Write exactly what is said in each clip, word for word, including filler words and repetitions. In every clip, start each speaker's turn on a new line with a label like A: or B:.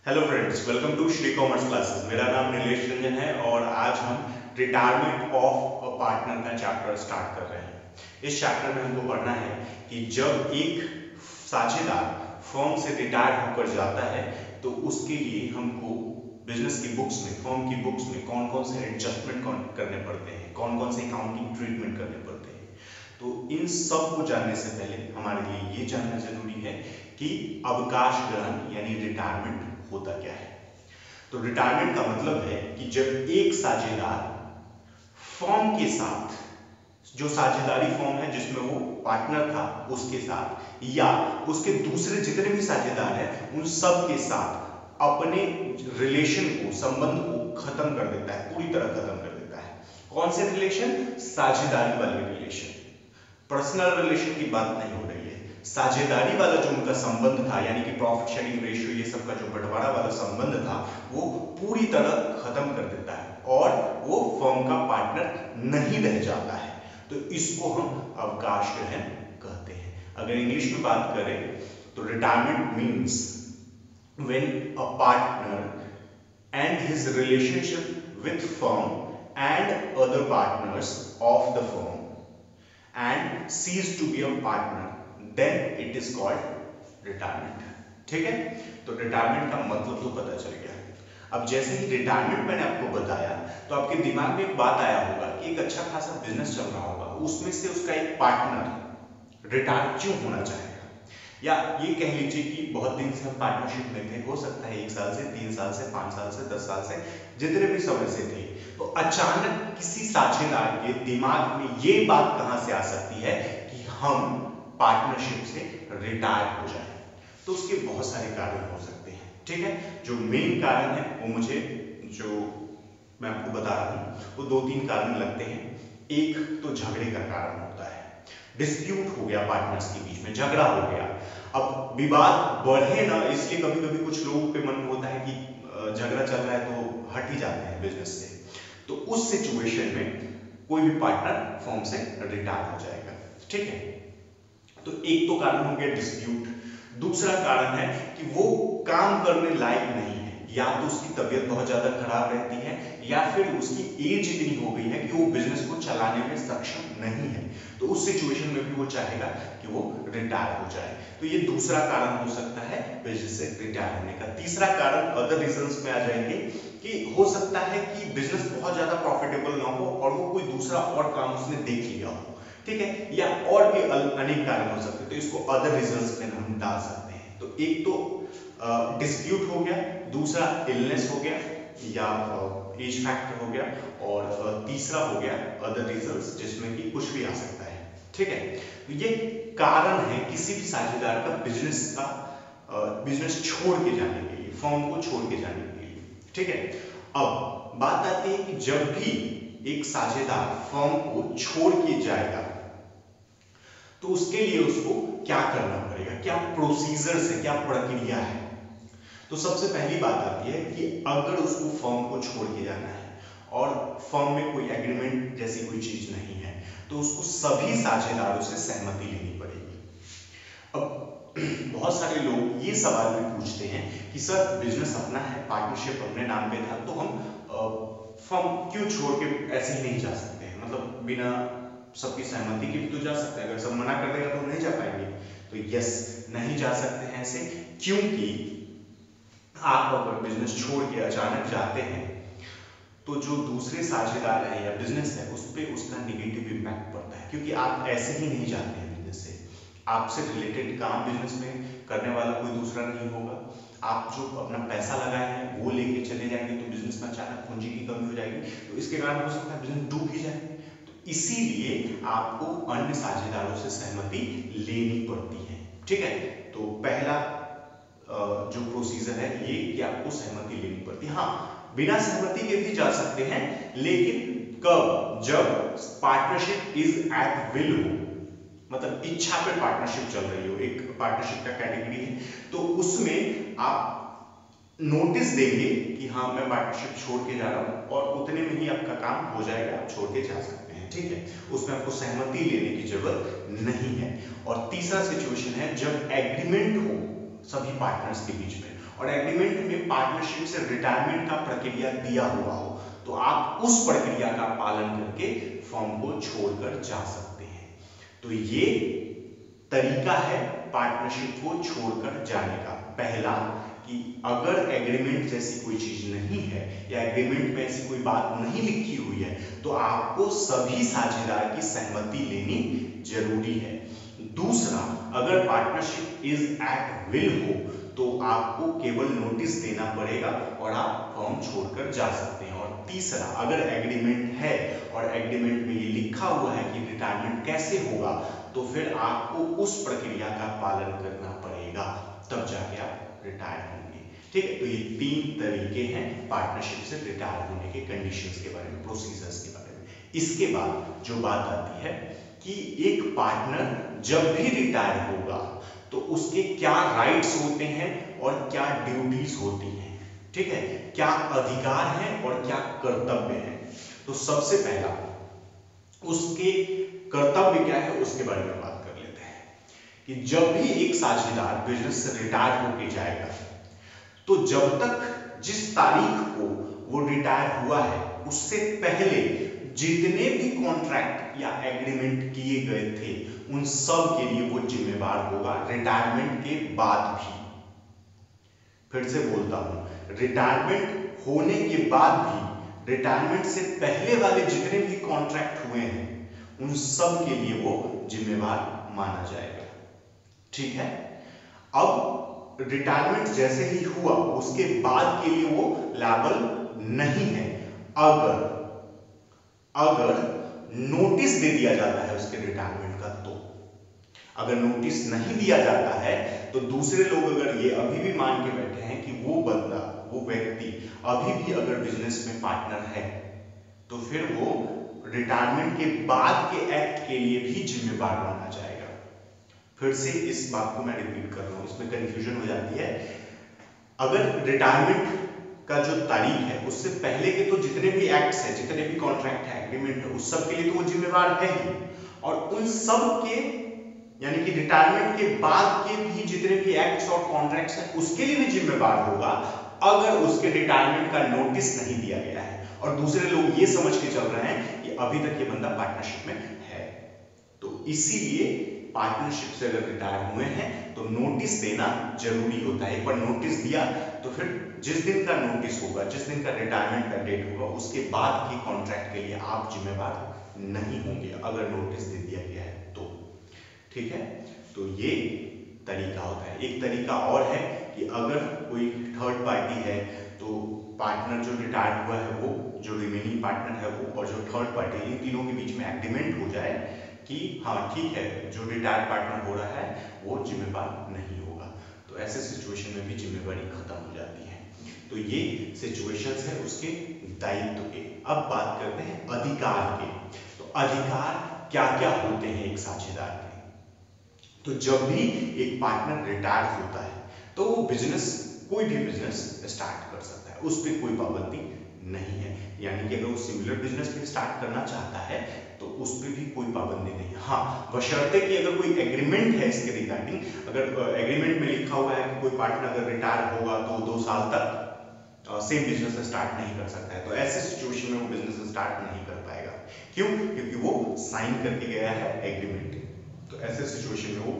A: Hello friends, welcome to Shri commerce classes. मेरा नाम नीलेश रंजन है और आज हम रिटायरमेंट ऑफ अ पार्टनर का चैप्टर स्टार्ट कर रहे हैं। इस चैप्टर में हमको पढ़ना है कि जब एक साझेदार फर्म से रिटायर होकर जाता है तो उसके लिए हमको बिजनेस की बुक्स में, फर्म की बुक्स में कौन कौन से एडजस्टमेंट करने पड़ते हैं, कौन कौन से अकाउंटिंग ट्रीटमेंट करने पड़ते हैं। तो इन सब को जानने से पहले हमारे लिए ये जानना जरूरी है कि अवकाश ग्रहण यानी रिटायरमेंट होता क्या है। तो रिटायरमेंट का मतलब है कि जब एक साझेदार फर्म के साथ, जो साझेदारी फर्म है जिसमें वो पार्टनर था उसके साथ, या उसके दूसरे जितने भी साझेदार हैं उन सब के साथ अपने रिलेशन को, संबंध को खत्म कर देता है, पूरी तरह खत्म कर देता है। कौन से रिलेशन? साझेदारी वाले रिलेशन। पर्सनल रिलेशन की बात नहीं हो रही है। साझेदारी वाला जो उनका संबंध था, यानी कि प्रॉफिट शेयरिंग रेशियो, ये सब का जो बंटवारा वाला संबंध था, वो पूरी तरह खत्म कर देता है और वो फर्म का पार्टनर नहीं रह जाता है। तो इसको हम अवकाश ग्रहण कहते हैं। अगर इंग्लिश में बात करें तो retirement means when a partner and his relationship with firm and other partners of the firm and cease to be a partner, then it is called retirement। ठीक है, तो रिटायरमेंट का मतलब तो पता चल गया। अब जैसे ही रिटायरमेंट मैंने आपको बताया तो आपके दिमाग में एक बात आया होगा कि एक अच्छा खासा बिजनेस चल रहा होगा, उसमें से उसका एक पार्टनर रिटायर क्यों होना चाहेगा, या ये कह लीजिए कि बहुत दिन से हम पार्टनरशिप में थे, हो सकता है एक साल से, तीन साल से, पांच साल से, दस साल से, जितने भी समय से थे, तो अचानक किसी साझेदार के दिमाग में ये बात कहां से आ सकती है कि हम पार्टनरशिप से रिटायर हो जाएं। तो उसके बहुत सारे कारण हो सकते हैं। ठीक है, जो मेन कारण है वो मुझे, जो मैं आपको बता रहा हूं, वो दो तीन कारण लगते हैं। एक तो झगड़े का कारण होता है, डिस्प्यूट हो गया पार्टनर्स के बीच में, झगड़ा हो गया। अब विवाद बढ़े ना, इसलिए कभी कभी कुछ लोगों के मन में होता है कि झगड़ा चल रहा है तो हट ही जाते हैं बिजनेस से। तो उस सिचुएशन में कोई भी पार्टनर फर्म से रिटायर हो जाएगा। ठीक है, तो एक तो कारण हो गया डिस्प्यूट। दूसरा कारण है कि वो काम करने लायक नहीं है, या तो उसकी तबीयत बहुत ज्यादा खराब रहती है, या फिर उसकी एज इतनी हो गई है कि वो बिजनेस को चलाने में सक्षम नहीं है। तो उस सिचुएशन में भी वो चाहेगा कि वो रिटायर हो जाए। तो ये दूसरा कारण हो सकता है बिजनेस से रिटायर होने का। तीसरा कारण अदर रीजंस में आ जाएंगे कि हो सकता है कि बिजनेस बहुत ज्यादा प्रॉफिटेबल ना हो और वो कोई दूसरा और काम उसने देख लिया हो। ठीक है, या और भी अनेक कारण हो सकते हैं, तो इसको अदर रीजंस में हम डाल सकते हैं। तो एक तो डिस्प्यूट uh, हो गया, दूसरा इलनेस हो गया या एज uh, फैक्टर हो गया, और uh, तीसरा हो गया अदर रीजंस, जिसमें कि कुछ भी आ सकता है। ठीक है, तो ये कारण है किसी भी साझेदार का बिजनेस का बिजनेस uh, छोड़ के जाने के लिए, फर्म को छोड़ के जाने के लिए। ठीक है, अब बात आती है कि जब भी एक साझेदार फर्म को छोड़ के जाएगा तो उसके लिए उसको क्या करना पड़ेगा, क्या प्रोसीजर्स है, क्या प्रक्रिया है। तो सबसे पहली बात आती है कि अगर उसको फर्म को छोड़ के जाना है और फर्म में कोई एग्रीमेंट जैसी कोई चीज नहीं है, तो उसको सभी साझेदारों से सहमति लेनी पड़ेगी। अब बहुत सारे लोग ये सवाल भी पूछते हैं कि सर बिजनेस अपना है, पार्टनरशिप अपने नाम पे था, तो हम फर्म क्यों छोड़ के ऐसे ही नहीं जा सकते हैं, मतलब बिना सबकी सहमति के भी तो जा सकते हैं। अगर सब मना कर देगा तो नहीं जा पाएंगे। तो यस, नहीं जा सकते हैं ऐसे, क्योंकि आप अगर बिजनेस छोड़ के अचानक जाते हैं तो जो दूसरे साझेदार है या बिजनेस है उस पर उसका निगेटिव इम्पैक्ट पड़ता है, क्योंकि आप ऐसे ही नहीं जाते हैं बिजनेस से। आपसे रिलेटेड काम बिजनेस में करने वाला कोई दूसरा नहीं होगा। आप जो अपना पैसा लगाए हैं वो लेके चले जाएंगे तो बिजनेस में अचानक पूंजी की कमी हो जाएगी, तो इसके कारण हो सकता है बिजनेस डूब ही जाए। तो इसीलिए आपको अन्य साझेदारों से सहमति लेनी पड़ती है। ठीक है, तो पहला जो प्रोसीजर है ये कि आपको सहमति लेनी पड़ती है। हाँ, बिना सहमति के भी जा सकते हैं, लेकिन कब? जब पार्टनरशिप इज एट विल हो, मतलब इच्छा पे पार्टनरशिप चल रही हो। एक पार्टनरशिप का कैटेगरी है, तो उसमें आप नोटिस देंगे कि हाँ मैं पार्टनरशिप छोड़ के जा रहा हूँ, और उतने में ही आपका काम हो जाएगा, आप छोड़ के जा सकते हैं। ठीक है, उसमें आपको सहमति लेने की जरूरत नहीं है। और तीसरा सिचुएशन है जब एग्रीमेंट हो सभी पार्टनर्स के बीच में, और एग्रीमेंट में पार्टनरशिप से रिटायरमेंट का प्रक्रिया दिया हुआ हो तो आप उस प्रक्रिया का पालन करके फर्म को छोड़कर जा सकते हैं। तो ये तरीका है पार्टनरशिप को छोड़कर जाने का। पहला कि अगर एग्रीमेंट जैसी कोई चीज नहीं है या एग्रीमेंट में ऐसी कोई बात नहीं लिखी हुई है तो आपको सभी साझेदार की सहमति लेनी जरूरी है। दूसरा, अगर पार्टनरशिप इज एट विल हो तो आपको केवल नोटिस देना पड़ेगा और आप फर्म छोड़कर जा सकते हैं। और तीसरा, अगर एग्रीमेंट है और एग्रीमेंट में ये लिखा हुआ है कि रिटायरमेंट कैसे होगा तो फिर आपको उस प्रक्रिया का पालन करना पड़ेगा, तब जाके आप रिटायर होंगे। ठीक है, तो ये तीन तरीके हैं पार्टनरशिप से रिटायर होने के कंडीशंस के बारे में, प्रोसीजर्स के बारे में। इसके बाद जो बात आती है कि एक पार्टनर जब भी रिटायर होगा तो उसके क्या राइट्स होते हैं और क्या ड्यूटीज होती हैं। ठीक है, क्या अधिकार हैं और क्या कर्तव्य हैं। तो सबसे पहला उसके कर्तव्य क्या है उसके बारे में बात कर लेते हैं कि जब भी एक साझेदार बिजनेस से रिटायर होके जाएगा तो जब तक जिस तारीख को वो रिटायर हुआ है उससे पहले जितने भी कॉन्ट्रैक्ट या एग्रीमेंट किए गए थे उन सब के लिए वो जिम्मेदार होगा रिटायरमेंट के बाद भी। फिर से बोलता हूं, रिटायरमेंट होने के बाद भी रिटायरमेंट से पहले वाले जितने भी कॉन्ट्रैक्ट हुए हैं उन सब के लिए वो जिम्मेदार माना जाएगा। ठीक है, अब रिटायरमेंट जैसे ही हुआ उसके बाद के लिए वो लायबल नहीं है अगर अगर नोटिस दे दिया जाता है उसके रिटायरमेंट का। तो अगर नोटिस नहीं दिया जाता है तो दूसरे लोग अगर ये अभी भी मान के बैठे हैं कि वो बंदा वो व्यक्ति अभी भी अगर बिजनेस में पार्टनर है तो फिर वो रिटायरमेंट के बाद के एक्ट के लिए भी जिम्मेदार माना जाएगा। फिर से इस बात को मैं रिपीट कर रहा हूं, इसमें कंफ्यूजन हो जाती है। अगर रिटायरमेंट का जो तारीख है उससे पहले के तो जितने भी एक्ट्स हैं, जितने भी कॉन्ट्रैक्ट है, एग्रीमेंट है, उस सब के लिए तो वो जिम्मेदार है ही, और उन सब के यानी कि रिटायरमेंट के बाद के भी जितने भी एक्ट्स और कॉन्ट्रैक्ट्स हैं उसके लिए भी जिम्मेदार होगा अगर उसके रिटायरमेंट का नोटिस नहीं दिया गया है और दूसरे लोग ये समझ के चल रहे हैं कि अभी तक ये बंदा पार्टनरशिप में है। तो इसीलिए पार्टनरशिप से अगर रिटायर हुए हैं तो नोटिस देना जरूरी होता है। एक बार नोटिस दिया तो फिर जिस दिन का नोटिस होगा, जिस दिन का रिटायरमेंट का डेट होगा, उसके बाद की कॉन्ट्रैक्ट के लिए आप जिम्मेदार नहीं होंगे अगर नोटिस दे दिया गया है तो। ठीक है, तो ये तरीका होता है। एक तरीका और है कि अगर कोई थर्ड पार्टी है तो पार्टनर जो रिटायर हुआ है वो, जो रिमेनिंग पार्टनर है वो और जो थर्ड पार्टी, इन तीनों के बीच में एग्रीमेंट हो जाए कि हाँ ठीक है जो रिटायर पार्टनर हो रहा है वो जिम्मेदार नहीं होगा, तो ऐसे सिचुएशन में भी जिम्मेदारी खत्म हो जाती है। तो ये सिचुएशंस है उसके दायित्व के। अब बात करते हैं अधिकार के। तो अधिकार क्या क्या होते हैं एक साझेदार के। तो जब भी एक पार्टनर रिटायर होता है तो वो बिजनेस, कोई भी बिजनेस स्टार्ट कर सकता है, उस पर कोई पाबंदी नहीं है। यानी कि अगर वो सिमिलर बिजनेस भी स्टार्ट करना चाहता है तो उस पर भी कोई पाबंदी नहीं है। हाँ, बशर्ते कि अगर कोई एग्रीमेंट है इसके रिगार्डिंग, अगर एग्रीमेंट में लिखा हुआ है कि कोई पार्टनर अगर रिटायर होगा तो दो साल तक सेम बिजनेस स्टार्ट नहीं कर सकता है, तो ऐसे सिचुएशन में वो बिजनेस स्टार्ट नहीं कर पाएगा। क्यों? क्योंकि वो साइन करके गया है एग्रीमेंट। तो ऐसे सिचुएशन में वो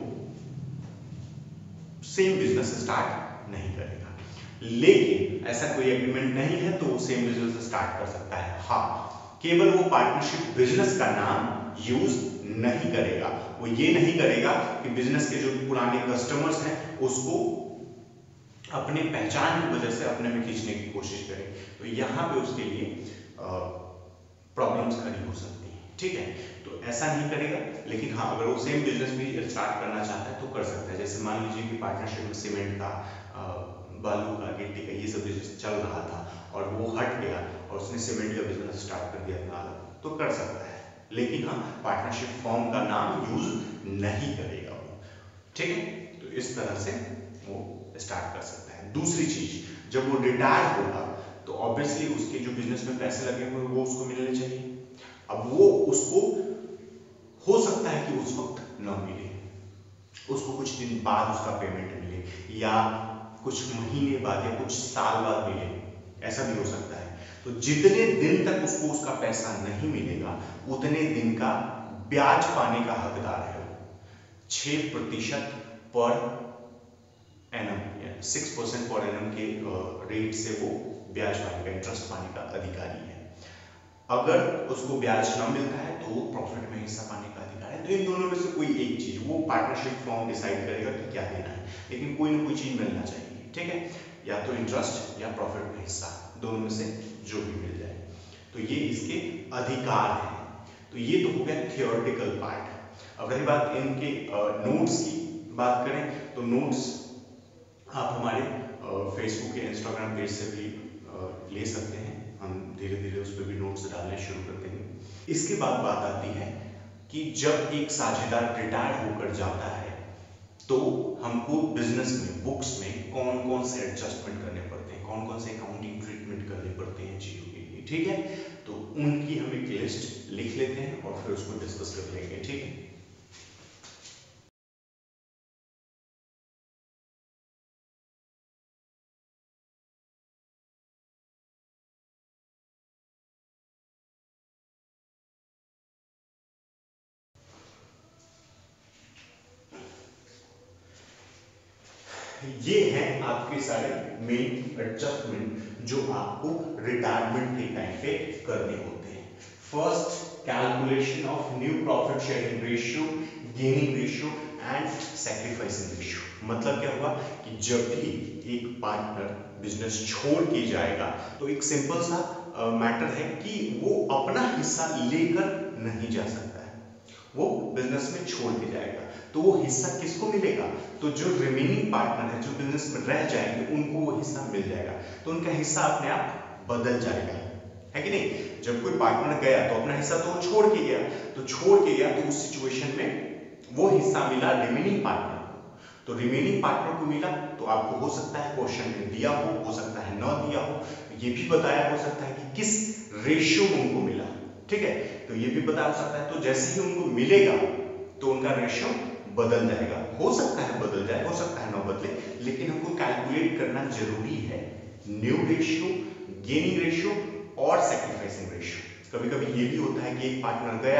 A: सेम बिजनेस स्टार्ट नहीं करेगा। लेकिन ऐसा कोई एग्रीमेंट नहीं है तो वो सेम बिजनेस स्टार्ट कर सकता है। हाँ, केवल वो पार्टनरशिप बिजनेस का नाम यूज नहीं करेगा। वो ये नहीं करेगा कि बिजनेस के जो पुराने कस्टमर्स हैं उसको अपने पहचान की वजह से अपने में खींचने की कोशिश करे, तो यहाँ पे उसके लिए प्रॉब्लम्स खड़ी हो सकती हैं। ठीक है, तो ऐसा नहीं करेगा। लेकिन हाँ, अगर वो सेम बिजनेस भी स्टार्ट करना चाहता है तो कर सकता है। जैसे मान लीजिए कि पार्टनरशिप में सीमेंट का, बालू का, गिट्टी का, ये सब बिजनेस चल रहा था और वो हट गया और उसने सीमेंट का बिजनेस स्टार्ट कर दिया अपना अलग, तो कर सकता है। लेकिन हाँ, पार्टनरशिप फॉर्म का नाम यूज नहीं करेगा वो। ठीक है, तो इस तरह से वो स्टार्ट कर सकता है। दूसरी चीज, जब वो रिटायर होगा तो ऑब्वियसली उसके जो बिजनेस में पैसे लगे हुए वो उसको मिलने चाहिए। अब वो उसको हो सकता है कि उस वक्त न मिले, उसको कुछ दिन बाद उसका पेमेंट मिले, या कुछ महीने बाद या कुछ साल बाद मिले, ऐसा भी हो सकता है। तो जितने दिन तक उसको उसका पैसा नहीं मिलेगा उतने दिन का ब्याज पाने का हकदार है वो। छह प्रतिशत पर एनम, सिक्स परसेंट पर एनम के रेट से वो ब्याज पाने का, इंटरेस्ट पाने का अधिकारी है। अगर उसको ब्याज न मिलता है तो वो प्रॉफिट में हिस्सा पाने का अधिकार है। तो इन दोनों में से कोई एक चीज, वो पार्टनरशिप फॉर्म डिसाइड करेगा कि क्या देना है, लेकिन कोई ना कोई चीज मिलना चाहिए, ठीक है, या तो इंटरेस्ट या प्रॉफिट में हिस्सा, दोनों में से जो भी मिल जाए। तो ये इसके अधिकार हैं। तो ये तो हो गया थियोरेटिकल पार्ट। अब रही बात इनके नोट्स की बात करें तो नोट्स आप हमारे फेसबुक या इंस्टाग्राम पेज से भी आ, ले सकते हैं। हम धीरे धीरे उस पर भी नोट्स डालने शुरू कर देंगे। इसके बाद बात आती है कि जब एक साझेदार रिटायर होकर जाता है तो हमको बिजनेस में, बुक्स में कौन कौन से एडजस्टमेंट करने पड़ते हैं, कौन कौन से अकाउंटिंग ट्रीटमेंट करने पड़ते हैं चीजों के लिए, ठीक है। तो उनकी हम एक लिस्ट लिख लेते हैं और फिर उसको डिस्कस कर लेंगे, ठीक है। ये हैं आपके सारे मेन एडजस्टमेंट जो आपको रिटायरमेंट के टाइम पे करने होते हैं। First, calculation of new profit sharing ratio, gaining ratio and sacrificing ratio. मतलब क्या हुआ कि जब भी एक पार्टनर बिजनेस छोड़ के जाएगा तो एक सिंपल सा मैटर है कि वो अपना हिस्सा लेकर नहीं जा सकता है, वो बिजनेस में छोड़ के जाएगा। तो वो हिस्सा किसको मिलेगा? तो जो रिमेनिंग पार्टनर है, जो बिजनेस में रह जाएंगे, उनको वो हिस्सा मिल जाएगा। तो उनका हिस्सा अपने आप बदल जाएगा, है कि नहीं। जब कोई पार्टनर गया तो अपना हिस्सा तो वो छोड़ के गया, तो छोड़ के गया तो उस सिचुएशन में वो हिस्सा मिला रिमेनिंग पार्टनर को। तो रिमेनिंग पार्टनर को मिला तो आपको हो सकता है क्वेश्चन में दिया हो, हो सकता है न दिया हो, ये भी बताया हो सकता है कि किस रेशियो में उनको मिला, ठीक है। तो ये भी पता हो सकता है। तो जैसे ही उनको मिलेगा तो उनका रेशियो बदल जाएगा। हो सकता है बदल जाए, हो सकता है ना बदले, लेकिन हमको कैलकुलेट करना जरूरी है न्यू रेशियो, गेनिंग रेशियो और सैक्रिफाइसिंग रेशियो। कभी कभी ये भी होता है कि एक पार्टनर गया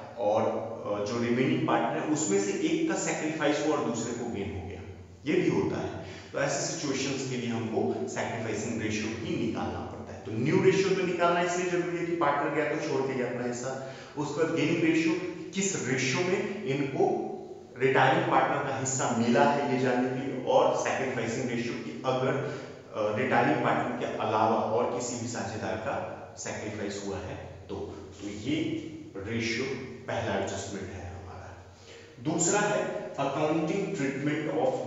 A: और जो रिमेनिंग पार्टनर है उसमें से एक का सैक्रिफाइस हुआ और दूसरे को गेन हो गया, ये भी होता है। तो ऐसे सिचुएशंस के लिए हमको सैक्रिफाइसिंग रेशियो ही निकालना पड़ता है। तो न्यू रेशियो तो निकालना इसलिए जरूरी है कि पार्टनर गया तो छोड़ के गया अपना हिस्सा। उसके बाद गेनिंग रेशियो, किस रेशियो में इनको रिटायरिंग पार्टनर का हिस्सा मिला है ये जानने के लिए, और सैक्रिफाइसिंग रेशियो की अगर रिटायरिंग पार्टनर के अलावा और किसी भी साझेदार का सैक्रिफाइस हुआ है तो तो ये रेशियो पहला एडजस्टमेंट है हमारा। दूसरा है accounting treatment of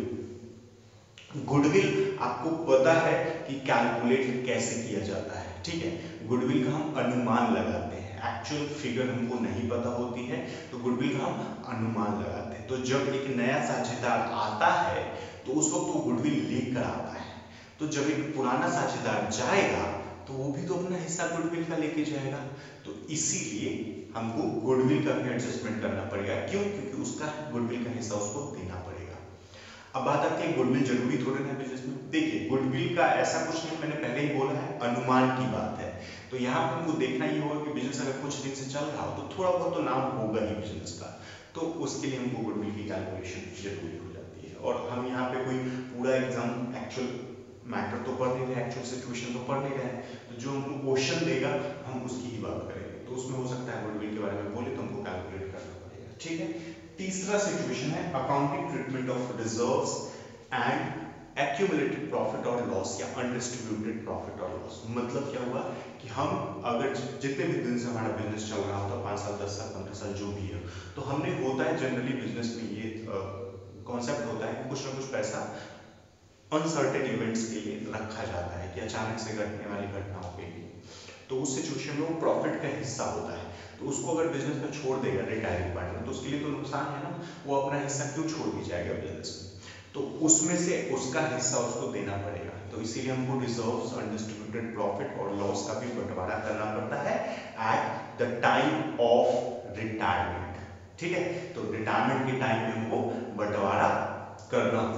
A: goodwill. Goodwill आपको पता है कि कैलकुलेट कैसे किया जाता है, ठीक है। गुडविल का हम अनुमान लगाते हैं, एक्चुअल फिगर हमको नहीं पता होती है, तो गुडविल का हम अनुमान लगाते हैं। तो जब एक नया साझेदार आता है तो उस वक्त वो गुडविल लेकर आता है। तो जब एक पुराना साझेदार जाएगा तो वो भी तो अपना हिस्सा गुडविल का लेके जाएगा। तो इसीलिए हमको गुडविल का भी एडजस्टमेंट करना पड़ेगा। क्यों? क्योंकि उसका गुडविल का हिस्सा उसको देना पड़ेगा। अब बात आती है गुडविल जरूरी थोड़े ना बिजनेस में। देखिए गुडविल का ऐसा कुछ नहीं, मैंने पहले ही बोला है, अनुमान की बात है। तो यहाँ पर हमको देखना ही होगा कि बिजनेस अगर कुछ दिन से चल रहा हो तो थोड़ा बहुत तो नाम होगा ही बिजनेस का, तो उसके लिए हमको गुडविल की कैलकुलेशन जरूरी हो जाती है। और हम यहाँ पे कोई पूरा एग्जाम एक्चुअल मैटर तो पढ़ नहीं रहे, एक्चुअल सिचुएशन तो पढ़ नहीं रहे, तो जो हमको क्वेश्चन देगा हम उसकी ही बात करेंगे। तो उसमें हो सकता है गुडविल के बारे में बोले तो हमको कैलकुलेट करना पड़ेगा, ठीक है। तीसरा सिचुएशन है accounting treatment of reserves and accumulated profit और लॉस या अनडिस्ट्रीब्यूटेड प्रॉफिट और लॉस। मतलब क्या हुआ कि हम अगर जितने भी दिन से हमारा बिजनेस चल रहा होता, पाँच साल, दस साल, पंद्रह साल जो भी है, तो हमने होता है जनरली बिजनेस में ये कॉन्सेप्ट होता है कि कुछ ना कुछ पैसा अनसर्टेन इवेंट्स के लिए रखा जाता है कि अचानक से घटने वाली घटनाओं के लिए। तो उस सिचुएशन में वो प्रॉफिट का हिस्सा होता है, तो उसको अगर बिजनेस में छोड़ देगा रिटायरिंग पार्टनर तो उसके लिए तो नुकसान है ना। वो अपना हिस्सा क्यों छोड़ के जाएगा बिजनेस में, तो उसमें से उसका हिस्सा उसको देना पड़ेगा। तो इसीलिए हमको रिजर्व्स, अनडिस्ट्रीब्यूटेड प्रॉफिट और लॉस का भी बंटवारा करना पड़ता है at the time of retirement, ठीक है। तो रिटायरमेंट के टाइम में हमको बंटवारा करना होता है।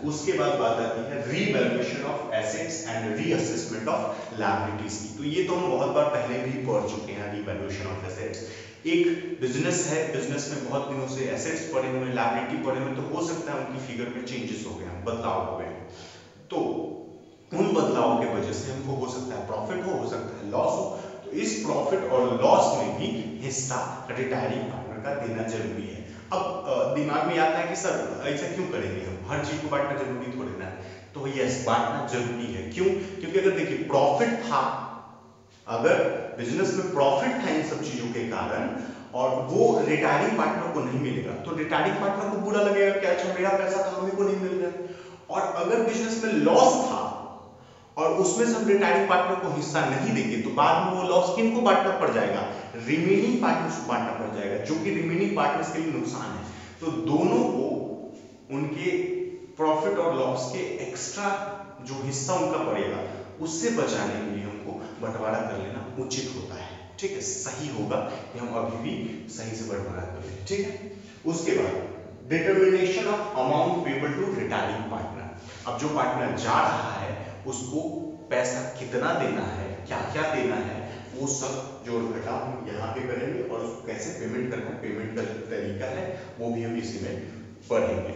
A: उसके बाद बात आती है revaluation of assets and reassessment of liabilities की। तो ये तो हम बहुत बार पहले भी पढ़ चुके हैं, रीवैल्यूएशन ऑफ एसेट्स। एक बिजनेस है, बिजनेस में बहुत दिनों से एसेट्स पड़े हुए हैं, लायबिलिटी पड़े हुए हैं, तो हो सकता है उनकी फिगर में चेंजेस हो गए हैं, बदलाव हो गए हैं। तो उन बदलावों की वजह से हमको हो सकता है प्रॉफिट हो, हो सकता है लॉस हो। तो इस प्रॉफिट और लॉस में भी हिस्सा रिटायरिंग पार्टनर का देना जरूरी है। अब दिमाग में आता है कि सर ऐसा क्यों करेंगे, हम हर चीज को बांटना जरूरी थोड़ी ना है। तो यस, बांटना जरूरी है। क्यों? क्योंकि अगर देखिए प्रॉफिट था, अगर बिजनेस में प्रॉफिट था इन सब चीजों के कारण और वो रिटायरिंग पार्टनर को नहीं मिलेगा, तो रिटायरिंग पार्टनर को बुरा लगेगा कि अच्छा मेरा पैसा था हमें को नहीं मिल रहा। और अगर बिजनेस में लॉस था और उसमें से हम रिटायरिंग पार्टनर को हिस्सा नहीं देंगे, तो बाद में वो लॉस किन को बांटना पड़ जाएगा, रिमेनिंग पार्टनर्स को बांटना पड़ जाएगा, जो कि रिमेनिंग पार्टनर्स के लिए नुकसान है। तो दोनों को उनके प्रॉफिट और लॉस के एक्स्ट्रा जो हिस्सा उनका पड़ेगा उससे बचाने के लिए हमको बंटवारा कर लेना उचित होता है। ठीक है, सही होगा कि हम अभी भी सही से बंटवारा कर लें। ठीक है, उसके बाद determination of amount payable to retiring partner. अब जो पार्टनर जा रहा है उसको पैसा कितना देना है, क्या क्या देना है, वो सब जोड़ घटा हम यहाँ पे करेंगे और उसको कैसे पेमेंट करना है, पेमेंट का तरीका है वो भी हम इसी में पढ़ेंगे।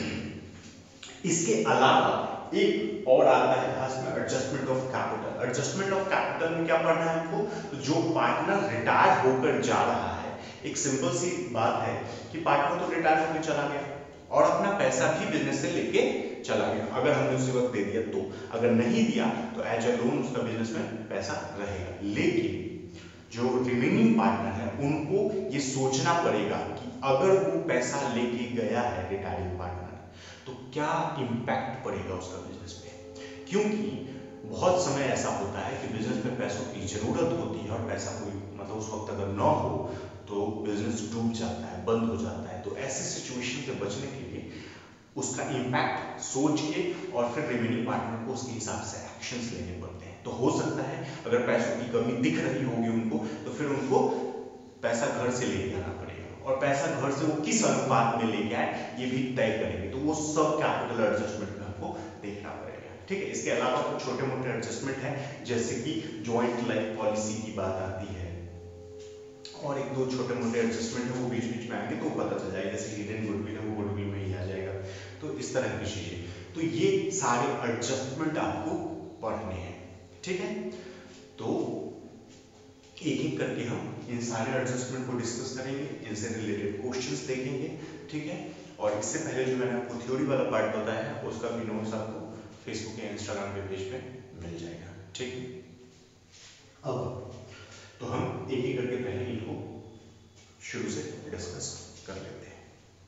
A: इसके अलावा एक और आता है खास में adjustment of capital. Adjustment of capital में क्या पढ़ना है हमको, तो जो पार्टनर रिटायर होकर जा रहा है, एक सिंपल सी बात है कि पार्टनर तो रिटायर होकर चला गया और अपना पैसा भी बिजनेस से लेके चला गया, अगर हमने उसी वक्त दे दिया तो। अगर नहीं दिया तो एज अ लोन उसका बिजनेस में पैसा रहेगा। लेकिन जो रिमेनिंग पार्टनर है उनको ये सोचना पड़ेगा कि अगर वो पैसा लेके गया है रिटायरिंग पार्टनर, तो क्या इम्पैक्ट पड़ेगा उसका बिजनेस पे। क्योंकि बहुत समय ऐसा होता है कि बिजनेस में पैसों की जरूरत होती है और पैसा कोई मतलब उस वक्त अगर न हो तो बिजनेस डूब जाता है, बंद हो जाता है। तो ऐसे सिचुएशन से बचने के लिए उसका इम्पैक्ट सोच के और फिर रिमेनिंग पार्टनर को उसके हिसाब से एक्शंस लेने पड़ते हैं। तो हो सकता है अगर पैसों की कमी दिख रही होगी उनको, तो फिर उनको पैसा घर से लेके आना पड़ेगा और पैसा घर से वो किस अनुपात में लेके आए ये भी तय करेंगे। तो वो सब कैपिटल एडजस्टमेंट में हमको देखना पड़ेगा। ठीक है, इसके अलावा कुछ छोटे मोटे एडजस्टमेंट है, जैसे कि जॉइंट लाइफ पॉलिसी की बात आती है और एक दो छोटे मोटे एडजस्टमेंट है वो बीच बीच में आएंगे तो पता चल जाएगा, जैसे हिडन गुडविल है वो गुडविल में ही आ जाएगा। तो इस तरह की चीजें, तो ये सारे एडजस्टमेंट आपको पढ़ने हैं। ठीक है, तो एक एक करके हम इन सारे एडजस्टमेंट को डिस्कस करेंगे, इनसे रिलेटेड क्वेश्चंस देखेंगे। ठीक है, और इससे पहले जो मैंने आपको थ्योरी वाला पार्ट बताया है उसका भी नोट्स आपको फेसबुक या इंस्टाग्राम के पेज पे मिल जाएगा। ठीक है, अब तो हम एक एक करके पहले इनको शुरू से डिस्कस कर लेते हैं।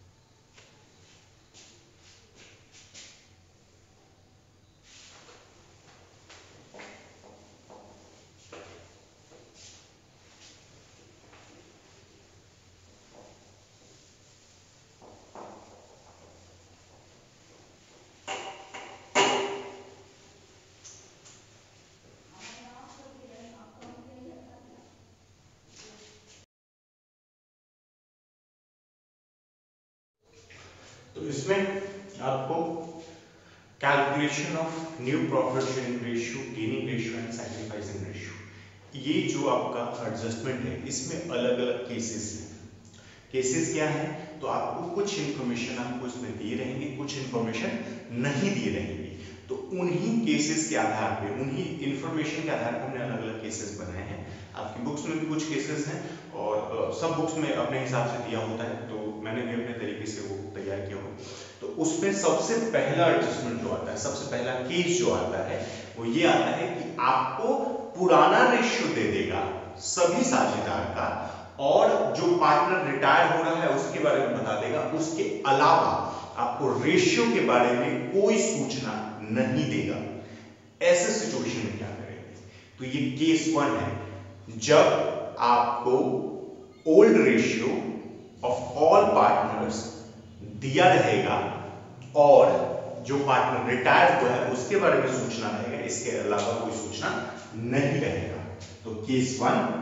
A: तो इसमें आपको calculation of new profit sharing ratio, gaining ratio and sacrificing ratio, ये जो आपका एडजस्टमेंट है इसमें अलग अलग केसेस हैं। केसेस क्या है, तो आपको कुछ इंफॉर्मेशन आपको इसमें दिए रहेंगे, कुछ इंफॉर्मेशन नहीं दिए रहेंगे। तो उन्हीं केसेस के आधार पे, उन्हीं इंफॉर्मेशन के आधार पर हमने अलग अलग केसेस बनाए हैं। आपकी बुक्स में भी कुछ केसेस हैं और सब बुक्स में अपने हिसाब से दिया होता है, तो मैंने भी अपने तरीके से वो तैयार किया हो। तो उसमें सबसे पहला एडजस्टमेंट जो आता है, सबसे पहला केस जो आता है वो ये आता है कि आपको पुराना रेशियो दे देगा सभी साझेदार का और जो पार्टनर रिटायर हो रहा है उसके बारे में बता देगा, उसके अलावा आपको रेशियो के बारे में कोई सूचना नहीं देगा। ऐसे सिचुएशन में क्या करेंगे, तो ये केस वन है, जब आपको old ratio of all partners दिया रहेगा और जो पार्टनर रिटायर हुआ है उसके बारे में सूचना रहेगा, इसके अलावा कोई सूचना नहीं रहेगा। तो case one,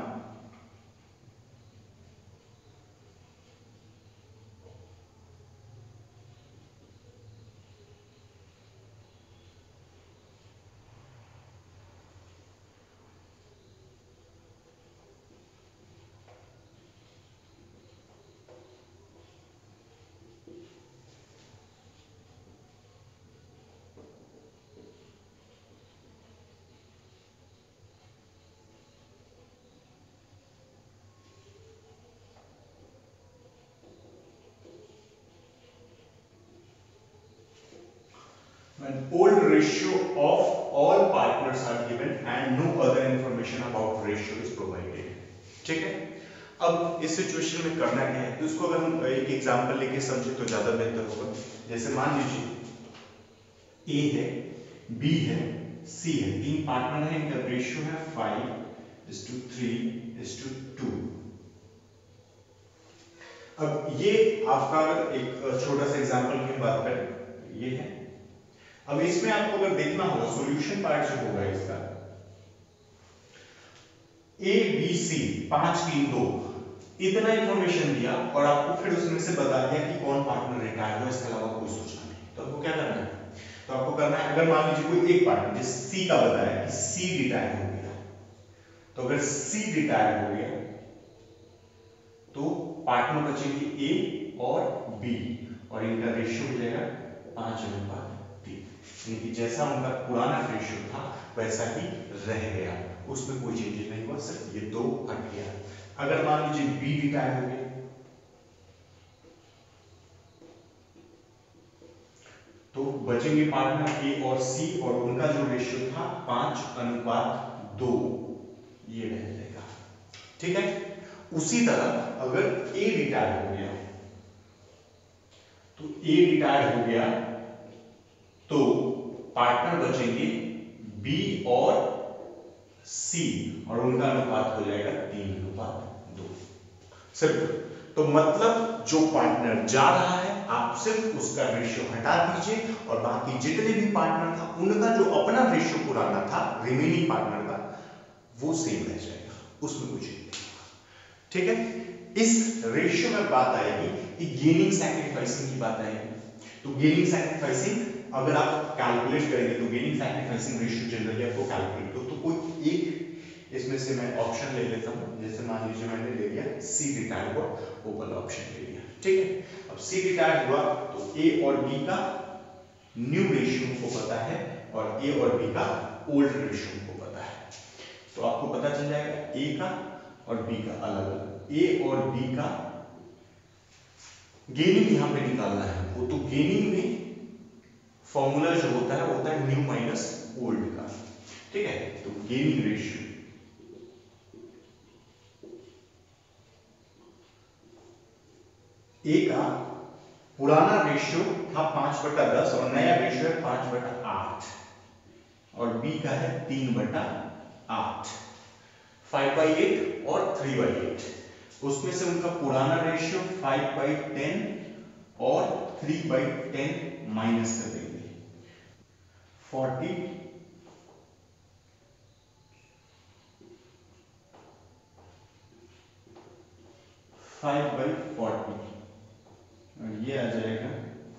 A: When old ratio of all partners are given and no other information about ratio is provided. ठीक है, अब इस सिचुएशन में करना क्या है, तो इसको अगर हम एक एग्जांपल लेके समझे तो ज्यादा बेहतर होगा। जैसे मान लीजिए ए है, बी है, सी है, तीन पार्टनर है, इनका रेशियो है five is to three is to two. अब ये आपका एक छोटा सा एग्जांपल की बात करें, ये है। अब इसमें आपको अगर देखना होगा सॉल्यूशन पार्ट जो होगा इसका, ए बी सी पांच तीन दो इतना इंफॉर्मेशन दिया और आपको फिर उसमें से बता दिया कि कौन पार्टनर रिटायर हुआ, इसके अलावा कोई सोचना नहीं। तो आपको क्या करना है, तो आपको करना है, अगर मान लीजिए कोई एक पार्टनर जैसे सी का बताया कि सी रिटायर हो गया, तो अगर सी रिटायर हो गया तो पार्टनर बचेंगे ए और बी और इनका रेशियो हो जाएगा पांच अनुपात तीन, यानी कि जैसा उनका पुराना रेशियो था वैसा ही रह गया, उसमें कोई चेंजेस नहीं हुआ, सिर्फ ये दो हट गया। अगर मान लीजिए बी रिटायर हो गया तो बचेंगे पार्टनर ए और सी और उनका जो रेशियो था पांच अनुपात दो, ये रह जाएगा। ठीक है, उसी तरह अगर ए रिटायर हो गया तो ए रिटायर हो गया तो पार्टनर बचेंगे बी और सी और उनका अनुपात हो जाएगा तीन अनुपात दो। सिर्फ तो मतलब जो पार्टनर जा रहा है आप सिर्फ उसका रेशियो हटा दीजिए और बाकी जितने भी पार्टनर था उनका जो अपना रेशियो पुराना था रिमेनिंग पार्टनर का वो सेम रह जाएगा, उसमें कुछ नहीं होगा। ठीक है, इस रेशियो में बात आएगी कि गेनिंग सैक्रिफाइसिंग की बात आएगी। तो गेनिंग सैक्रिफाइसिंग अगर आप कैलकुलेट करेंगे तो गेनिंग सैक्रिफाइसिंग रेशियो जनरली आपको कैलकुलेट करो, तो कोई एक इसमें से मैं ऑप्शन ले लेता हूं। जैसे मान लीजिए मैंने ले लिया सी रिटायर हुआ, वो वाला ऑप्शन ले लिया। ठीक है, अब सी रिटायर हुआ तो ए और बी का न्यू रेशियो को पता है और ए और बी का ओल्ड रेशियो को पता है, तो आपको पता चल जाएगा ए का और बी का अलग अलग, ए और बी का गेनिंग यहां पे निकालना है वो, तो गेनिंग में फॉर्मूला जो होता है वो होता है न्यू माइनस ओल्ड का। ठीक है, तो गेनिंग रेशियो ए का पुराना रेशियो था पांच बटा दस और नया रेशियो है पांच बटा आठ और बी का है तीन बटा आठ, फाइव बाई एट और थ्री बाई एट, उसमें से उनका पुराना रेशियो फाइव बाई टेन और थ्री बाई टेन माइनस कर देंगे, फोर्टी फाइव बाई फोर्टी और ये आ जाएगा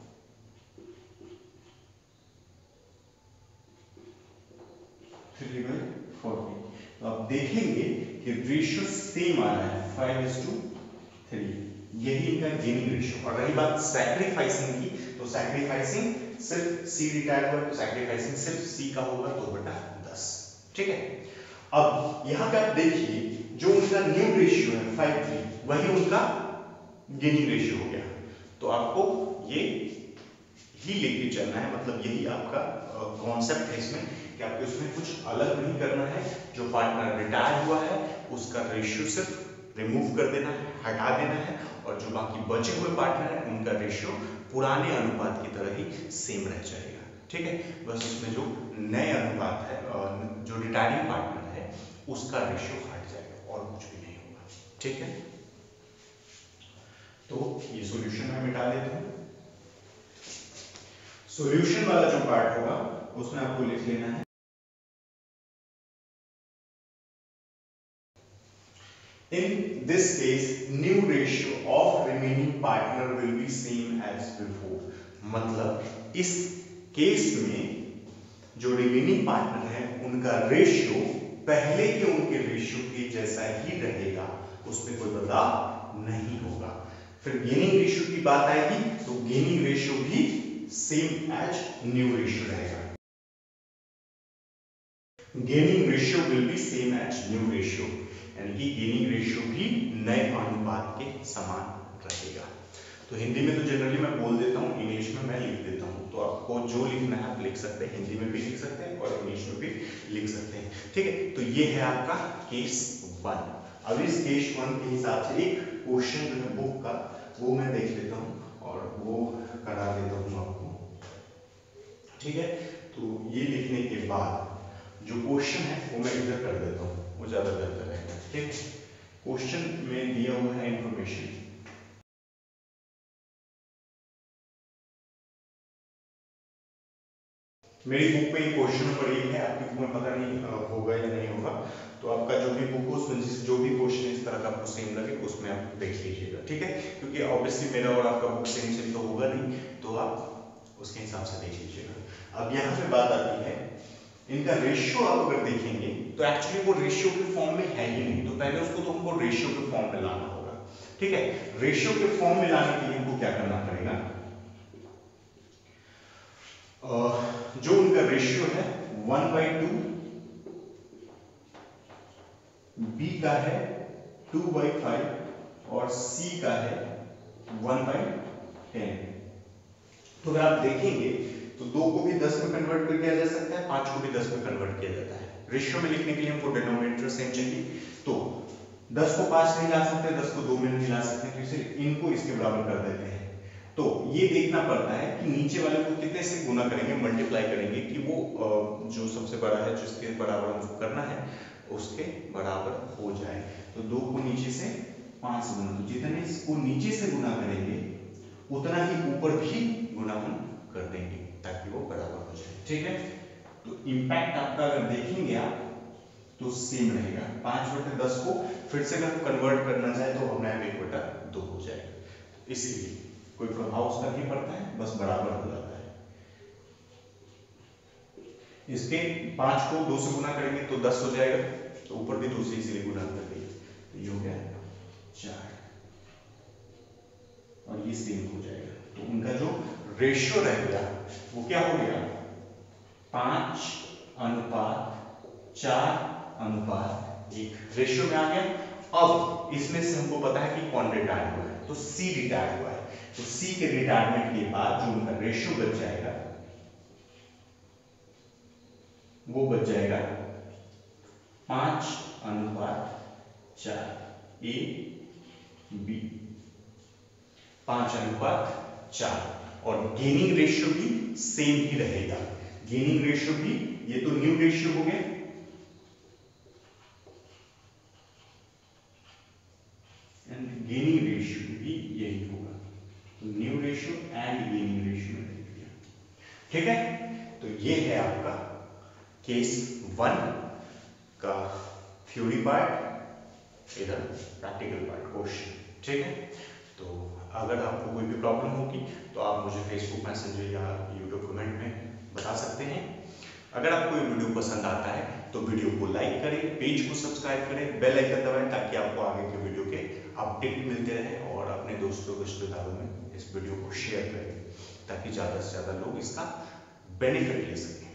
A: थ्री बाई फोर्टी। तो आप देखेंगे कि रेशियो सेम आ रहा है फाइव इज टू थ्री, यही इनका गेनिंग रेशियो। और रही बात सैक्रिफाइसिंग की, तो सैक्रिफाइसिंग सिर्फ सी रिटायर हुआ तो सैक्रिफाइसिंग सिर्फ सी का होगा दो बटा दस। ठीक है, अब यहां पे आप देखिए जो उनका न्यू रेशियो है फाइव थ्री वही उनका गेनिंग रेशियो हो गया, तो आपको ये ही लेके चलना है, मतलब यही आपका कॉन्सेप्ट है इसमें कि आपको इसमें कुछ अलग नहीं करना है। जो पार्टनर रिटायर हुआ है उसका रेशियो सिर्फ रिमूव कर देना है, हटा देना है, और जो बाकी बचे हुए पार्टनर है उनका रेशियो पुराने अनुपात की तरह ही सेम रह जाएगा। ठीक है, बस उसमें जो नए अनुपात है जो रिटायरिंग पार्टनर है उसका रेशियो हट जाएगा और कुछ भी नहीं होगा। ठीक है, तो ये सॉल्यूशन मैं मिटा देता हूं। सॉल्यूशन वाला जो पार्ट होगा उसमें आपको लिख लेना है in this case new ratio of remaining partner will be same as before, मतलब इस केस में जो रिमेनिंग पार्टनर है उनका रेशियो पहले के उनके रेशियो के जैसा ही रहेगा, उसमें कोई बदलाव नहीं होगा। फिर गेनिंग रेशियो की बात आएगी तो गेनिंग रेशियो भी सेम एज न्यू रेशियो रहेगा, gaining ratio will be same as new ratio, यानी कि गेनिंग रेशियो भी नए अनुपात के समान रहेगा। तो हिंदी में तो जनरली मैं बोल देता हूं, इंग्लिश में मैं लिख देता हूं, तो आप आपको जो लिखना है आप लिख सकते हैं, हिंदी में भी लिख सकते हैं और इंग्लिश में भी लिख सकते हैं। ठीक है, तो ये है आपका केस वन। अब इस केस वन के हिसाब से एक क्वेश्चन जो है बुक का वो मैं देख लेता हूँ और वो करा देता हूँ आपको। ठीक है, तो ये लिखने के बाद जो क्वेश्चन है वो मैं इधर कर देता हूँ, वो ज्यादा बेहतर रहेगा। ठीक है, क्वेश्चन में दिया हुआ है इंफॉर्मेशन, मेरी बुक में क्वेश्चन पड़ी है, आपकी बुक में पता नहीं होगा या नहीं होगा, तो आपका जो भी बुक हो उसमें जो भी क्वेश्चन इस तरह का आपको सेम लगे उसमें आप देख लीजिएगा। ठीक है, क्योंकि ऑब्वियसली मेरा और आपका बुक सेम सेम तो होगा नहीं, तो आप उसके हिसाब से देख लीजिएगा। अब यहाँ पे बात आती है इनका रेशियो, आप अगर देखेंगे तो एक्चुअली वो रेशियो के फॉर्म में है ही नहीं, तो पहले उसको तो हमको रेशियो के फॉर्म में लाना होगा। ठीक है, रेशियो के फॉर्म में लाने के लिए हमको क्या करना पड़ेगा, Uh, जो उनका रेशियो है वन बाई टू, बी का है टू बाई फाइव और सी का है वन बाई टेन। तो अगर आप देखेंगे तो दो को भी दस में कन्वर्ट किया जा सकता है, पांच को भी दस में कन्वर्ट किया जाता है। रेशियो में लिखने के लिए हमको डिनोमिनेटर सेम चाहिए, तो दस को पांच नहीं ला सकते, दस को दो में नहीं ला सकते, तो इसे इनको इसके बराबर कर देते हैं। तो ये देखना पड़ता है कि नीचे वाले को कितने से गुना करेंगे, मल्टीप्लाई करेंगे कि वो जो सबसे बड़ा है जिसके बराबर हमको करना है उसके बराबर हो जाए। तो दो को नीचे से पांच से गुना, तो जितने इसको नीचे से गुना करेंगे उतना ही ऊपर भी गुना हम कर देंगे ताकि वो बराबर हो जाए। ठीक है, तो इंपैक्ट आपका अगर देखेंगे आप तो सेम रहेगा। पांच बटे दस को फिर से अगर कन्वर्ट करना चाहे तो हमारा एक बटा दो हो जाएगा, इसीलिए कोई प्रभाव उसका नहीं पड़ता है, बस बराबर हो जाता है। इसके पांच को दो से गुना करेंगे तो दस हो जाएगा, तो ऊपर भी दो से इसीलिए गुना कर देंगे, तो ये हो गया चार और ये सेम हो जाएगा। तो उनका जो रेशियो रहेगा वो क्या हो गया, पांच अनुपात चार अनुपात एक, रेशियो में आ गया। अब इसमें से हमको पता है कि कौन रिटायर हुआ है, तो सी रिटायर हुआ है, तो सी के रिटायरमेंट के बाद जो उनका रेशियो बच जाएगा वो बच जाएगा पांच अनुपात चार, ए बी पांच अनुपात चार, और गेनिंग रेशियो भी सेम ही रहेगा। गेनिंग रेशियो भी, ये तो न्यू रेशियो हो गया, एंड गेनिंग रेशियो भी यही होगा, तो new ratio and gaining ratio में लिख दिया। ठीक है, तो ये है आपका केस वन का थ्योरी पार्ट, इधर प्रैक्टिकल पार्ट क्वेश्चन। ठीक है, तो अगर आपको कोई भी प्रॉब्लम होगी तो आप मुझे फेसबुक मैसेंजर या यूट्यूब कमेंट में बता सकते हैं। अगर आपको ये वीडियो पसंद आता है तो वीडियो को लाइक करें, पेज को सब्सक्राइब करें, बेल आइकन दबाएं ताकि आपको आगे के वीडियो के अपडेट मिलते रहे, और अपने दोस्तों रिश्तेदारों में इस वीडियो को शेयर करें ताकि ज़्यादा से ज़्यादा लोग इसका बेनिफिट ले सकें।